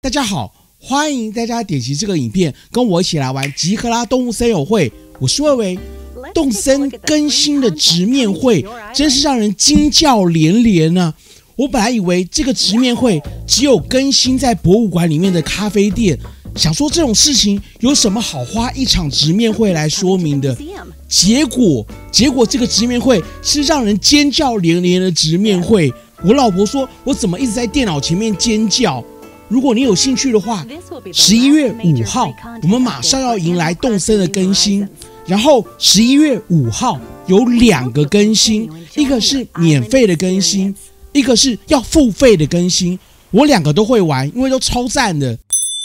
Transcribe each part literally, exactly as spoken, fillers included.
大家好，欢迎大家点击这个影片，跟我一起来玩集合啦动物森友会。我是魏维。动森更新的直面会真是让人惊叫连连啊！我本来以为这个直面会只有更新在博物馆里面的咖啡店，想说这种事情有什么好花一场直面会来说明的？结果，结果这个直面会是让人尖叫连连的直面会。我老婆说，我怎么一直在电脑前面尖叫？如果你有兴趣的话，十一月五号我们马上要迎来动森的更新，然后十一月五号有两个更新，一个是免费的更新，一个是要付费的更新。我两个都会玩，因为都超赞的。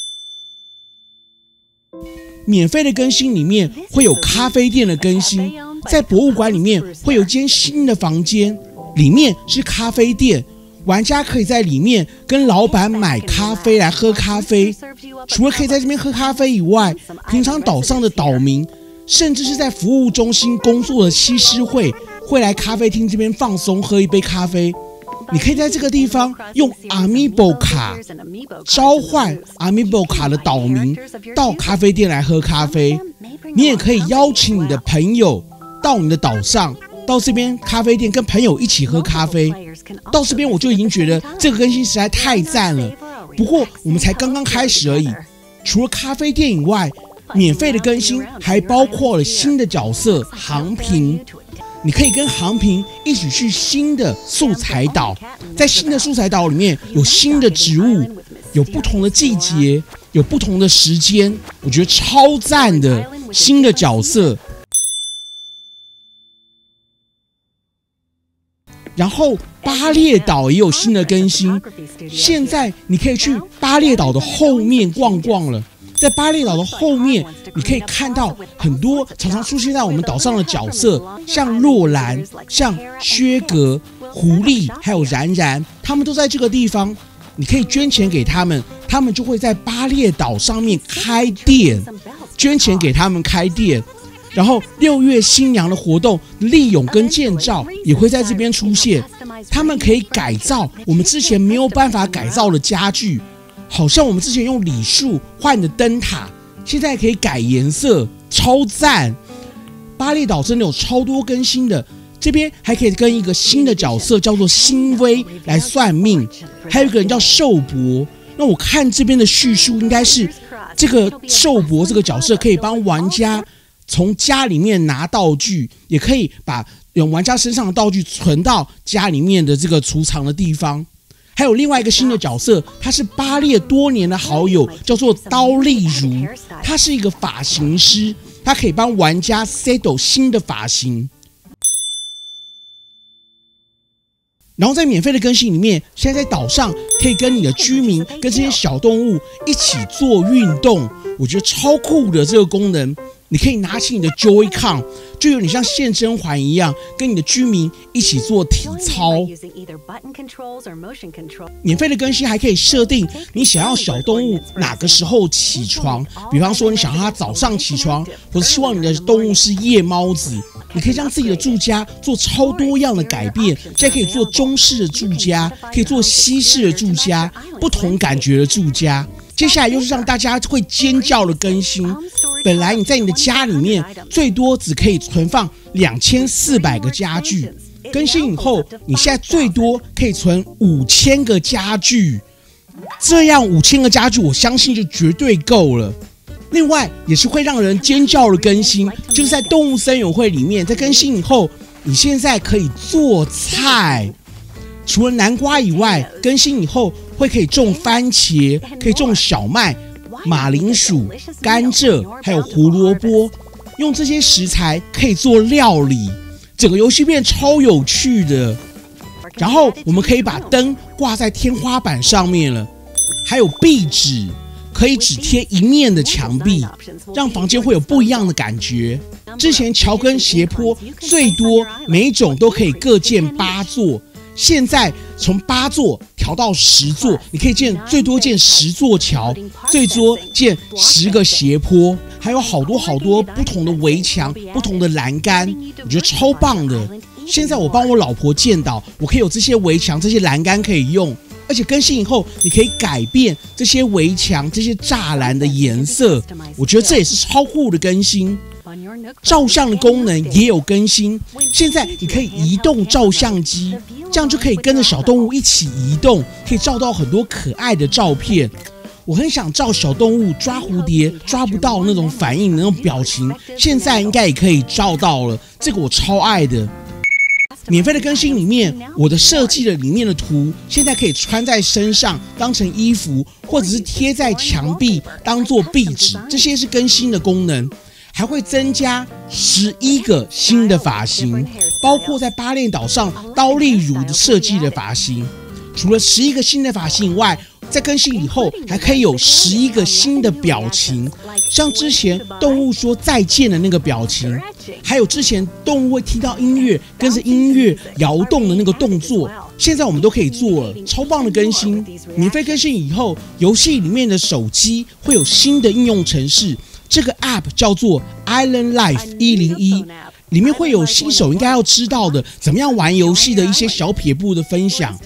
免费的更新里面会有咖啡店的更新，在博物馆里面会有间新的房间，里面是咖啡店。玩家可以在里面跟老板买咖啡来喝咖啡，除了可以在这边喝咖啡以外，平常岛上的岛民，甚至是在服务中心工作的西施会，会来咖啡厅这边放松，喝一杯咖啡。你可以在这个地方用 Amiibo 卡召唤 Amiibo 卡的岛民到咖啡店来喝咖啡。你也可以邀请你的朋友到你的岛上，到这边咖啡店跟朋友一起喝咖啡。到这边我就已经觉得这个更新实在太赞了。不过我们才刚刚开始而已。除了咖啡店以外，免费的更新还包括了新的角色航平。你可以跟航平一起去新的素材岛，在新的素材岛里面有新的植物，有不同的季节，有不同的时间，我觉得超赞的新的角色。然后巴列岛也有新的更新，现在你可以去巴列岛的后面逛逛了。在巴列岛的后面，你可以看到很多常常出现在我们岛上的角色，像洛兰、像薛格、狐狸，还有然然，他们都在这个地方。你可以捐钱给他们，他们就会在巴列岛上面开店，捐钱给他们开店。然后六月新娘的活动，利勇跟建造也会在这边出现。他们可以改造我们之前没有办法改造的家具，好像我们之前用礼树换的灯塔，现在可以改颜色，超赞！巴列岛真的有超多更新的，这边还可以跟一个新的角色叫做辛威来算命，还有一个人叫寿伯。那我看这边的叙述，应该是这个寿伯这个角色可以帮玩家从家里面拿道具，也可以把玩家身上的道具存到家里面的这个储藏的地方。还有另外一个新的角色，他是巴列多年的好友，叫做刀丽如，他是一个发型师，他可以帮玩家 settle 新的发型。然后在免费的更新里面，现在在岛上可以跟你的居民、跟这些小动物一起做运动，我觉得超酷的这个功能。你可以拿起你的 Joy-Con， 就有点像健身环一样，跟你的居民一起做体操。免费的更新还可以设定你想要小动物哪个时候起床，比方说你想让它早上起床，或者希望你的动物是夜猫子。你可以让自己的住家做超多样的改变，现在可以做中式的住家，可以做西式的住家，不同感觉的住家。接下来又是让大家会尖叫的更新。本来你在你的家里面最多只可以存放两千四百个家具，更新以后，你现在最多可以存五千个家具。这样五千个家具，我相信就绝对够了。另外，也是会让人尖叫的更新，就是在动物森友会里面，在更新以后，你现在可以做菜。除了南瓜以外，更新以后会可以种番茄，可以种小麦、马铃薯、甘蔗，还有胡萝卜。用这些食材可以做料理，整个游戏变超有趣的。然后我们可以把灯挂在天花板上面了，还有壁纸，可以只贴一面的墙壁，让房间会有不一样的感觉。之前桥跟斜坡最多每一种都可以各建八座。现在从八座调到十座，你可以建最多建十座桥，最多建十个斜坡，还有好多好多不同的围墙、不同的栏杆，我觉得超棒的。现在我帮我老婆建岛，我可以有这些围墙、这些栏杆可以用， 而且更新以后，你可以改变这些围墙、这些栅栏的颜色，我觉得这也是超酷的更新。照相的功能也有更新，现在你可以移动照相机，这样就可以跟着小动物一起移动，可以照到很多可爱的照片。我很想照小动物抓蝴蝶抓不到那种反应的那种表情，现在应该也可以照到了，这个我超爱的。免费的更新里面，我的设计的里面的图，现在可以穿在身上当成衣服，或者是贴在墙壁当做壁纸，这些是更新的功能。还会增加十一个新的发型，包括在巴列岛上刀例如的设计的发型。除了十一个新的发型以外，在更新以后还可以有十一个新的表情，像之前动物说再见的那个表情，还有之前动物会听到音乐跟着音乐摇动的那个动作，现在我们都可以做了，超棒的更新！免费更新以后，游戏里面的手机会有新的应用程式。这个 App 叫做 Island Life 一零一，里面会有新手应该要知道的怎么样玩游戏的一些小撇步的分享。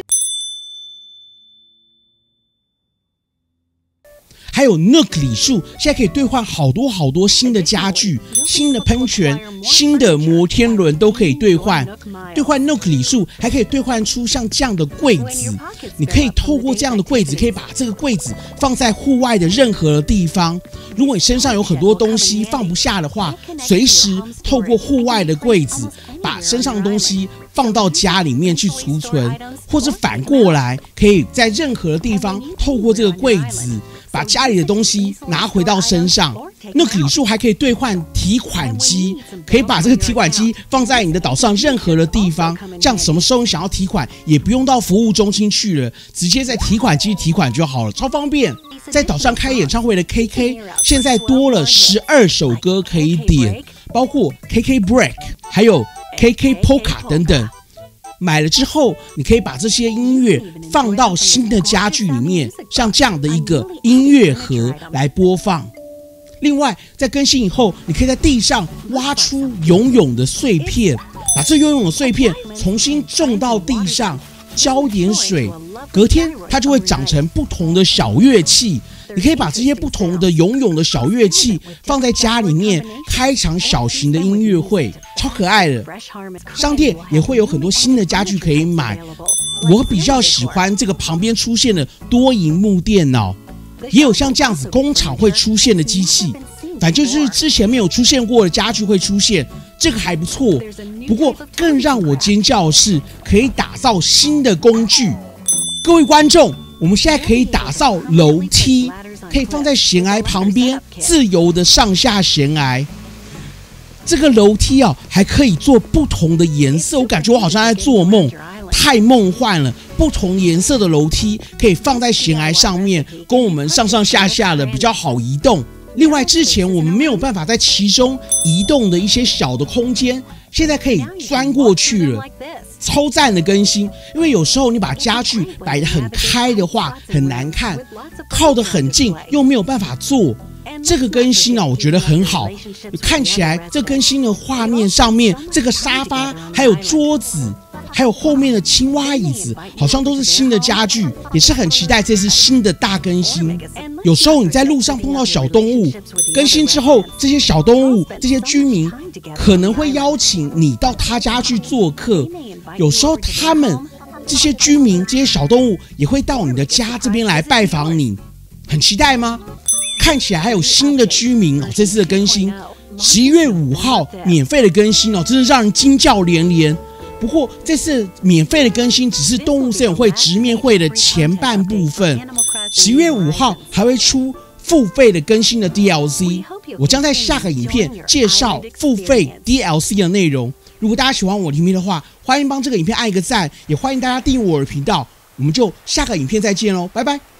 还有 Nook 礼树，现在可以兑换好多好多新的家具、新的喷泉、新的摩天轮都可以兑换。兑换 Nook 礼树，还可以兑换出像这样的柜子。你可以透过这样的柜子，可以把这个柜子放在户外的任何的地方。如果你身上有很多东西放不下的话，随时透过户外的柜子，把身上的东西放到家里面去储存，或是反过来，可以在任何的地方透过这个柜子，把家里的东西拿回到身上。那个礼树还可以兑换提款机，可以把这个提款机放在你的岛上任何的地方，这样什么时候你想要提款，也不用到服务中心去了，直接在提款机提款就好了，超方便。在岛上开演唱会的 K K， 现在多了十二首歌可以点，包括 K K Break， 还有 K K Polka 等等。买了之后，你可以把这些音乐放到新的家具里面，像这样的一个音乐盒来播放。另外，在更新以后，你可以在地上挖出游泳的碎片，把这游泳的碎片重新种到地上，浇点水，隔天它就会长成不同的小乐器。你可以把这些不同的游泳的小乐器放在家里面，开一场小型的音乐会，超可爱的。商店也会有很多新的家具可以买。我比较喜欢这个旁边出现的多萤幕电脑，也有像这样子工厂会出现的机器，反正就是之前没有出现过的家具会出现，这个还不错。不过更让我尖叫的是，可以打造新的工具。各位观众，我们现在可以打造楼梯，可以放在悬崖旁边，自由的上下悬崖。这个楼梯啊，还可以做不同的颜色，我感觉我好像在做梦，太梦幻了。不同颜色的楼梯可以放在悬崖上面，供我们上上下下的比较好移动。另外，之前我们没有办法在其中移动的一些小的空间，现在可以钻过去了。超赞的更新，因为有时候你把家具摆得很开的话很难看，靠得很近又没有办法坐。这个更新啊，我觉得很好，看起来这更新的画面上面，这个沙发还有桌子，还有后面的青蛙椅子，好像都是新的家具，也是很期待这次新的大更新。有时候你在路上碰到小动物，更新之后，这些小动物、这些居民可能会邀请你到他家去做客。有时候他们这些居民、这些小动物也会到你的家这边来拜访你，很期待吗？看起来还有新的居民哦，这次的更新，十一月五号免费的更新哦，真是让人惊叫连连。不过这次免费的更新只是动物森友会直面会的前半部分，十一月五号还会出付费的更新的 D L C， 我将在下个影片介绍付费 D L C 的内容。如果大家喜欢我的影片的话，欢迎帮这个影片按一个赞，也欢迎大家订阅我的频道。我们就下个影片再见喽，拜拜。